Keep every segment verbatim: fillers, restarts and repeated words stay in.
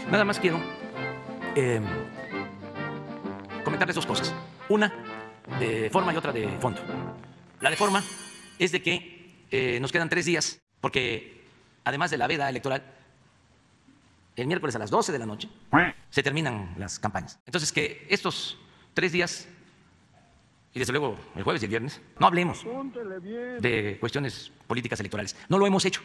Nada más quiero eh, comentarles dos cosas. Una de forma y otra de fondo. La de forma es de que eh, nos quedan tres días, porque además de la veda electoral, el miércoles a las doce de la noche se terminan las campañas. Entonces, que estos tres días, y desde luego el jueves y el viernes, no hablemos de cuestiones políticas electorales. No lo hemos hecho.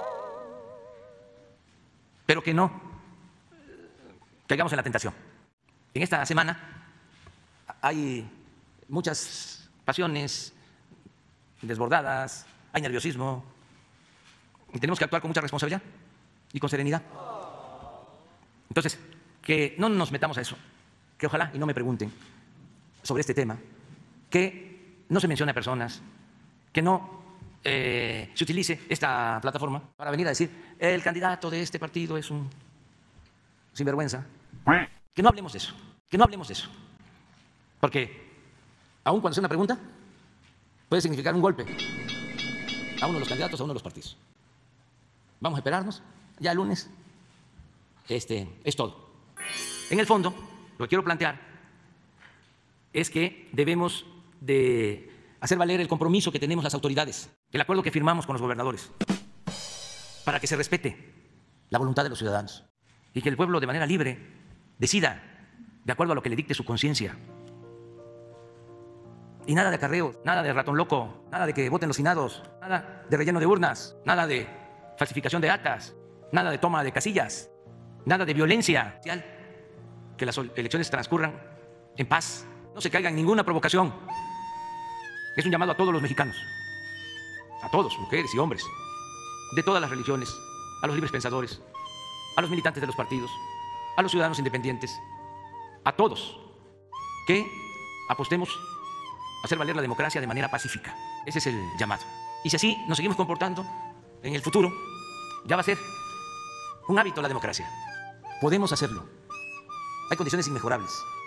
Pero que no caigamos en la tentación. En esta semana hay muchas pasiones desbordadas, hay nerviosismo, y tenemos que actuar con mucha responsabilidad y con serenidad. Entonces, que no nos metamos a eso, que ojalá y no me pregunten sobre este tema, que no se mencione a personas, que no eh, se utilice esta plataforma para venir a decir el candidato de este partido es un sinvergüenza. Que no hablemos de eso, que no hablemos de eso, porque aun cuando sea una pregunta puede significar un golpe a uno de los candidatos, a uno de los partidos. Vamos a esperarnos, ya el lunes este, es todo. En el fondo, lo que quiero plantear es que debemos de hacer valer el compromiso que tenemos las autoridades, el acuerdo que firmamos con los gobernadores, para que se respete la voluntad de los ciudadanos y que el pueblo de manera libre decida de acuerdo a lo que le dicte su conciencia. Y nada de acarreos, nada de ratón loco, nada de que voten los finados, nada de relleno de urnas, nada de falsificación de actas, nada de toma de casillas, nada de violencia. Que las elecciones transcurran en paz, no se caiga en ninguna provocación. Es un llamado a todos los mexicanos, a todos, mujeres y hombres, de todas las religiones, a los libres pensadores, a los militantes de los partidos, a los ciudadanos independientes, a todos, que apostemos a hacer valer la democracia de manera pacífica. Ese es el llamado. Y si así nos seguimos comportando, en el futuro ya va a ser un hábito la democracia. Podemos hacerlo. Hay condiciones inmejorables.